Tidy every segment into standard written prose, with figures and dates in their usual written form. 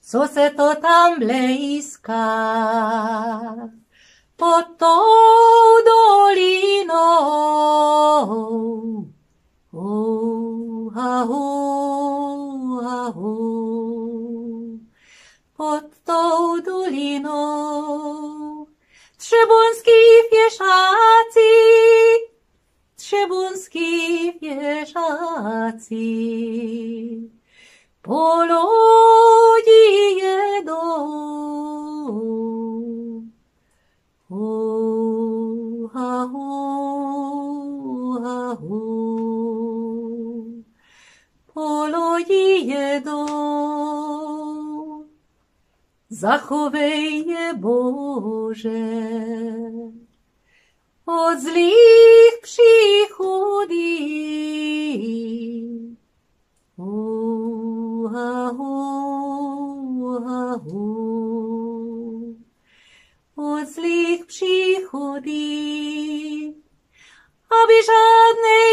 co se to tam blejská pod tou dolinou. Pod tou dolinou třebunský pěšáci po lodi jedou. Po lodi jedou. Zachovej je, Bože, od zlých příchodí. Od zlých příchodí, aby žádnej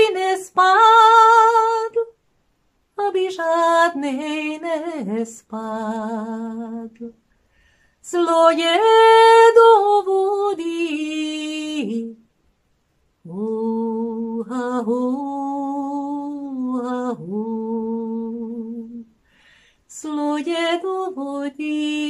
nespadl, zloděj do vody. Zloděj do vody.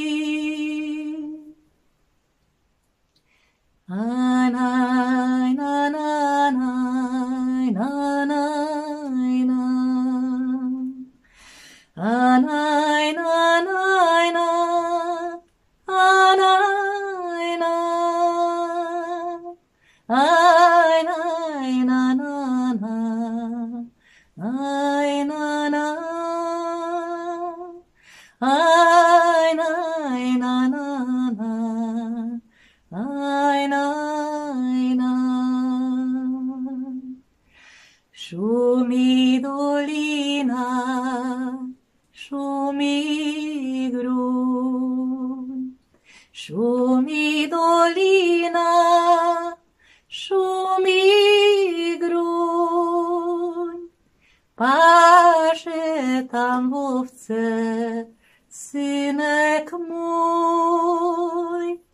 Šumí dolina, šumí gruň, šumí dolina, šumí gruň. Páše tam ovce, synek můj,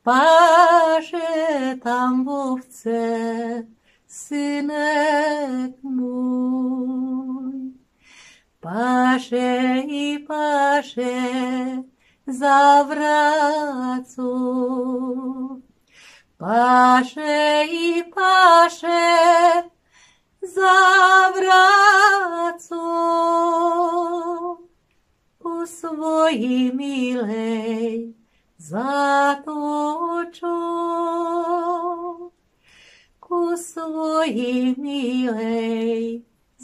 páše tam ovce, synek můj. Páše i páše za vracou, páše i páše za vracou. Po svojí milej zatočou, ku svojí milej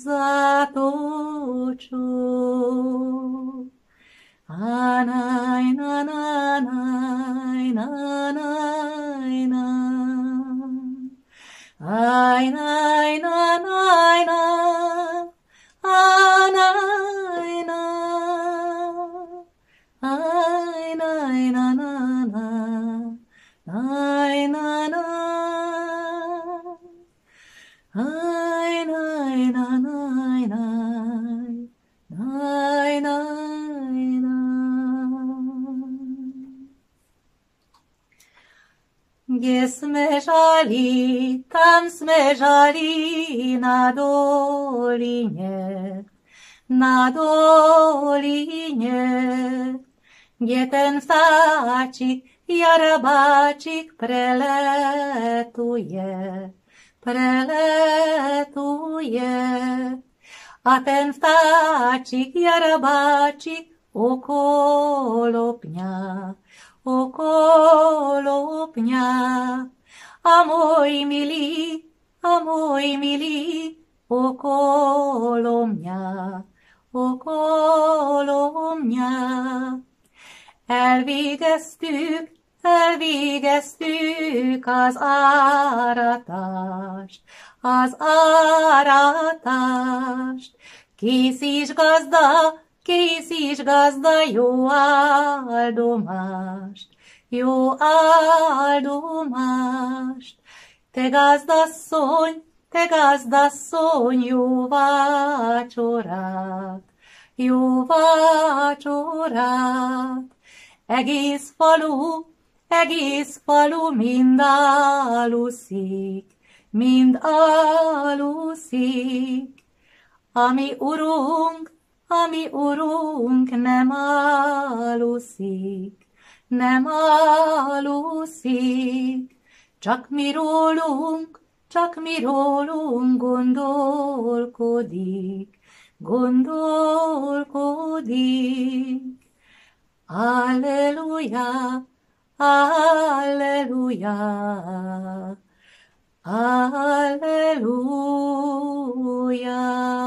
zatočou. Anaj, na, na, naj, na, naj, na. Aj, naj, na, naj, na. Anaj, na. Aj, naj, na, na, na. Naj, na, na. Aj, naj, na, naj, naj. Naj, naj, naj. Kde sme žali, tam sme žali na doline, kde ten vtáčik, jarabáčik preletuje. A ten vtáčik, jarabáčik okolo pňa. A môj milý, okolo mňa. Elvégeztük az áratást. Kész is gazda, jó áldomást. Te gazdasszony, jó vacsorát, jó vacsorát. Egész falu mind aluszik. Ami urunk nem aluszik, csak mi rólunk gondolkodik. Alleluja, alleluja, alleluja.